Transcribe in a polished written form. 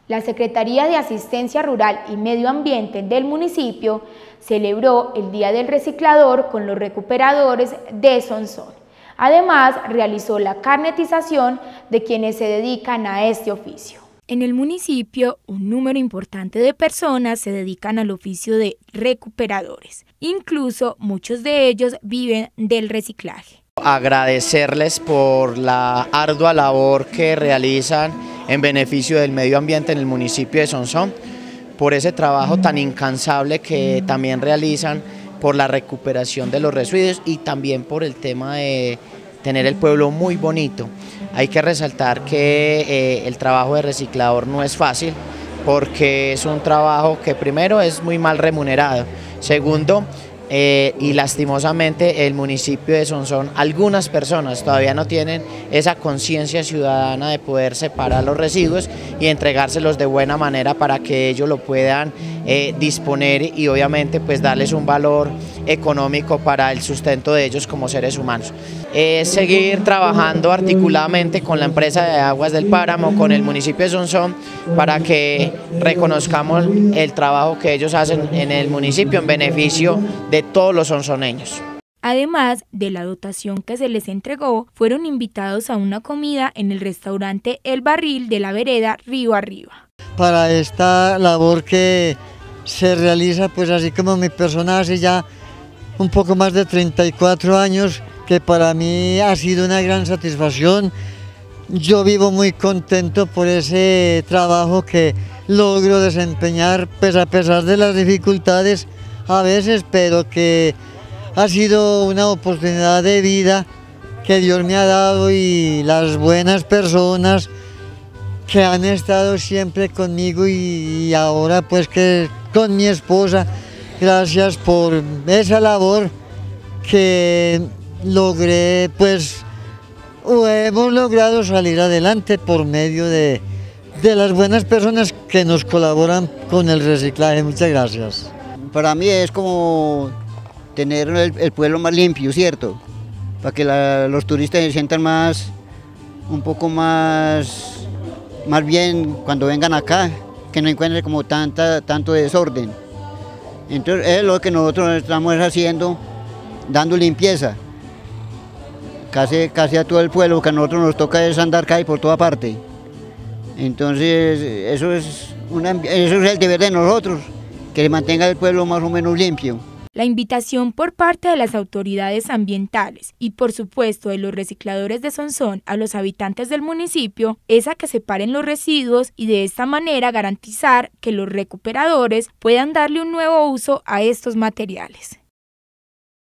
La Secretaría de Asistencia Rural y Medio Ambiente del municipio celebró el Día del Reciclador con los recuperadores de Sonsón. Además, realizó la carnetización de quienes se dedican a este oficio. En el municipio, un número importante de personas se dedican al oficio de recuperadores. Incluso muchos de ellos viven del reciclaje. Agradecerles por la ardua labor que realizan en beneficio del medio ambiente en el municipio de Sonsón, por ese trabajo tan incansable que también realizan por la recuperación de los residuos y también por el tema de tener el pueblo muy bonito. Hay que resaltar que el trabajo de reciclador no es fácil porque es un trabajo que primero es muy mal remunerado, segundo, y lastimosamente el municipio de Sonsón, algunas personas todavía no tienen esa conciencia ciudadana de poder separar los residuos y entregárselos de buena manera para que ellos lo puedan disponer y obviamente pues darles un valor económico para el sustento de ellos como seres humanos. Seguir trabajando articuladamente con la empresa de Aguas del Páramo, con el municipio de Sonsón, para que reconozcamos el trabajo que ellos hacen en el municipio en beneficio de todos los sonsoneños. Además de la dotación que se les entregó, fueron invitados a una comida en el restaurante El Barril de la vereda Río Arriba. Para esta labor que se realiza, pues así como mi persona hace ya un poco más de 34 años, que para mí ha sido una gran satisfacción. Yo vivo muy contento por ese trabajo que logro desempeñar, pues a pesar de las dificultades a veces, pero que ha sido una oportunidad de vida que Dios me ha dado y las buenas personas que han estado siempre conmigo y ahora pues que con mi esposa, gracias por esa labor que logré, pues hemos logrado salir adelante por medio de las buenas personas que nos colaboran con el reciclaje. Muchas gracias. Para mí es como tener el pueblo más limpio, ¿cierto? Para que los turistas se sientan un poco más bien cuando vengan acá, que no encuentren como tanto desorden. Entonces es lo que nosotros estamos haciendo, dando limpieza casi a todo el pueblo, que a nosotros nos toca es andar calle por toda parte. Entonces eso es el deber de nosotros, que mantenga el pueblo más o menos limpio. La invitación por parte de las autoridades ambientales y por supuesto de los recicladores de Sonsón a los habitantes del municipio es a que separen los residuos y de esta manera garantizar que los recuperadores puedan darle un nuevo uso a estos materiales.